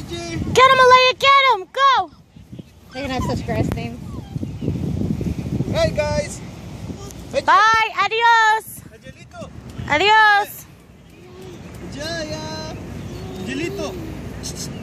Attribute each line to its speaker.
Speaker 1: Get him, Aleya, get him! Go! They can have such grass names.
Speaker 2: Hey guys!
Speaker 1: Bye! Adios!
Speaker 2: Angelito!
Speaker 1: Adios!
Speaker 2: Jaya! Angelito!